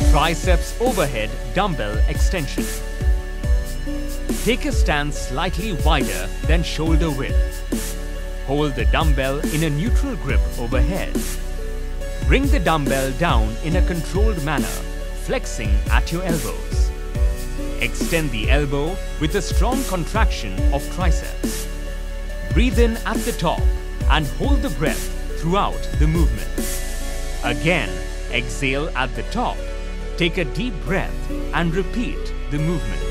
Triceps overhead dumbbell extension. Take a stance slightly wider than shoulder width. Hold the dumbbell in a neutral grip overhead. Bring the dumbbell down in a controlled manner, flexing at your elbows. Extend the elbow with a strong contraction of triceps. Breathe in at the top and hold the breath throughout the movement. Again, exhale at the top. Take a deep breath and repeat the movement.